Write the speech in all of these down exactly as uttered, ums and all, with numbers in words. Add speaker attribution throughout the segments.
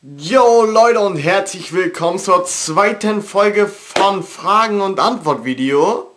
Speaker 1: Yo Leute und herzlich willkommen zur zweiten Folge von Fragen- und Antwort-Video.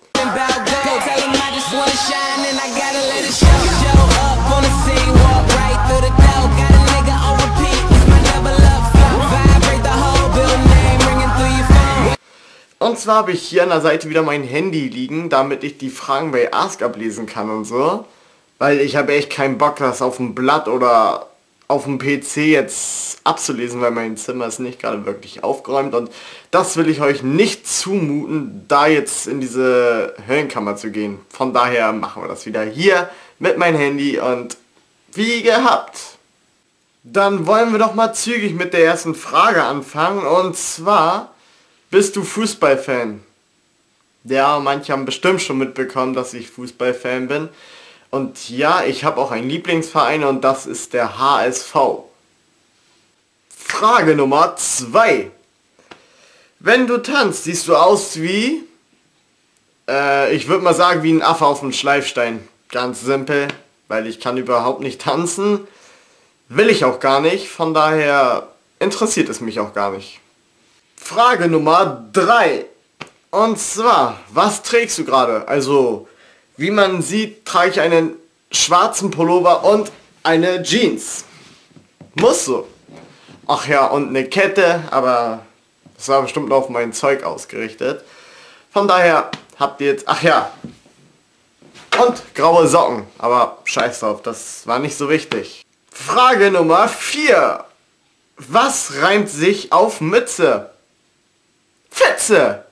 Speaker 1: Und zwar habe ich hier an der Seite wieder mein Handy liegen, damit ich die Fragen bei Ask ablesen kann und so. Weil ich habe echt keinen Bock, das auf dem Blatt oder auf dem P C jetzt abzulesen, weil mein Zimmer ist nicht gerade wirklich aufgeräumt und das will ich euch nicht zumuten, da jetzt in diese Höllenkammer zu gehen. Von daher machen wir das wieder hier mit meinem Handy und wie gehabt. Dann wollen wir doch mal zügig mit der ersten Frage anfangen und zwar: Bist du Fußballfan? Ja, manche haben bestimmt schon mitbekommen, dass ich Fußballfan bin. Und ja, ich habe auch einen Lieblingsverein und das ist der H S V. Frage Nummer zwei. Wenn du tanzt, siehst du aus wie... Äh, ich würde mal sagen, wie ein Affe auf dem Schleifstein. Ganz simpel, weil ich kann überhaupt nicht tanzen. Will ich auch gar nicht, von daher interessiert es mich auch gar nicht. Frage Nummer drei. Und zwar, was trägst du gerade? Also, wie man sieht, trage ich einen schwarzen Pullover und eine Jeans. Muss so. Ach ja, und eine Kette, aber das war bestimmt auf mein Zeug ausgerichtet. Von daher habt ihr jetzt... Ach ja. Und graue Socken. Aber scheiß drauf, das war nicht so wichtig. Frage Nummer vier. Was reimt sich auf Mütze? Fetze!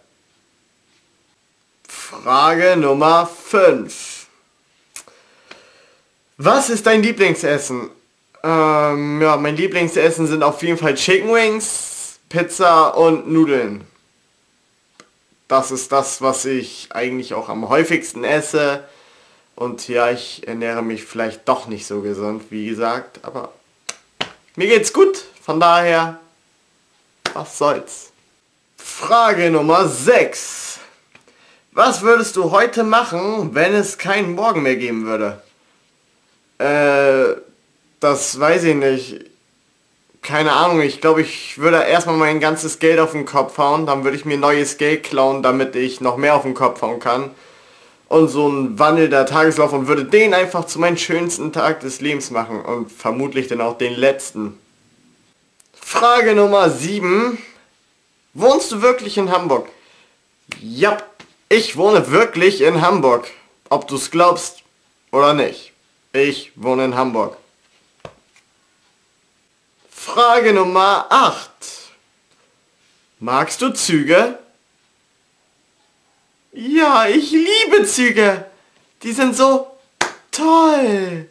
Speaker 1: Frage Nummer fünf. Was ist dein Lieblingsessen? Ähm, ja, mein Lieblingsessen sind auf jeden Fall Chicken Wings, Pizza und Nudeln. Das ist das, was ich eigentlich auch am häufigsten esse. Und ja, ich ernähre mich vielleicht doch nicht so gesund, wie gesagt. Aber mir geht's gut, von daher, was soll's. Frage Nummer sechs. Was würdest du heute machen, wenn es keinen Morgen mehr geben würde? Äh, das weiß ich nicht. Keine Ahnung, ich glaube, ich würde erstmal mein ganzes Geld auf den Kopf hauen, dann würde ich mir neues Geld klauen, damit ich noch mehr auf den Kopf hauen kann. Und so ein wandelnder Tageslauf und würde den einfach zu meinem schönsten Tag des Lebens machen und vermutlich dann auch den letzten. Frage Nummer sieben. Wohnst du wirklich in Hamburg? Ja. Ich wohne wirklich in Hamburg, ob du es glaubst oder nicht. Ich wohne in Hamburg. Frage Nummer acht. Magst du Züge? Ja, ich liebe Züge. Die sind so toll.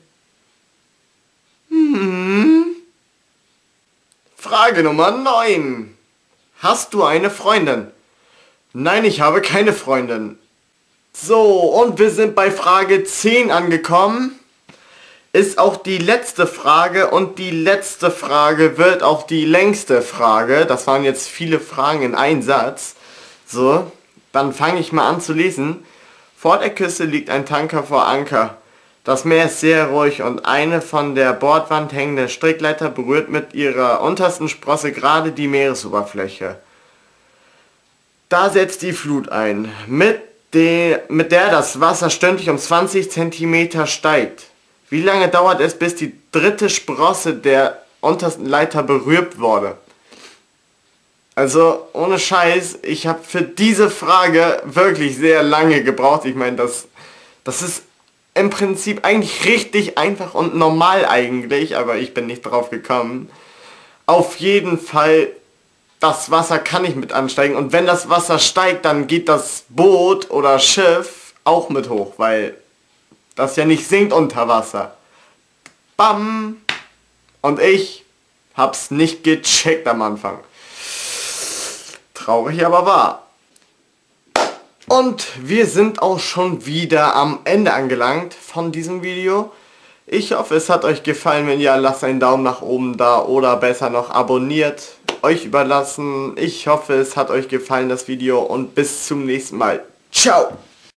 Speaker 1: Hm. Frage Nummer neun. Hast du eine Freundin? Nein, ich habe keine Freundin. So, und wir sind bei Frage zehn angekommen. Ist auch die letzte Frage und die letzte Frage wird auch die längste Frage. Das waren jetzt viele Fragen in einem Satz. So, dann fange ich mal an zu lesen. Vor der Küste liegt ein Tanker vor Anker. Das Meer ist sehr ruhig und eine von der Bordwand hängende Strickleiter berührt mit ihrer untersten Sprosse gerade die Meeresoberfläche. Da setzt die Flut ein, mit, de, mit der das Wasser stündlich um zwanzig Zentimeter steigt. Wie lange dauert es, bis die dritte Sprosse der untersten Leiter berührt wurde? Also, ohne Scheiß, ich habe für diese Frage wirklich sehr lange gebraucht. Ich meine, das, das ist im Prinzip eigentlich richtig einfach und normal eigentlich, aber ich bin nicht drauf gekommen. Auf jeden Fall... Das Wasser kann nicht mit ansteigen und wenn das Wasser steigt, dann geht das Boot oder Schiff auch mit hoch, weil das ja nicht sinkt unter Wasser. Bam! Und ich hab's nicht gecheckt am Anfang. Traurig, aber wahr. Und wir sind auch schon wieder am Ende angelangt von diesem Video. Ich hoffe, es hat euch gefallen. Wenn ja, lasst einen Daumen nach oben da oder besser noch abonniert. Euch überlassen. Ich hoffe, es hat euch gefallen, das Video, und bis zum nächsten Mal. Ciao!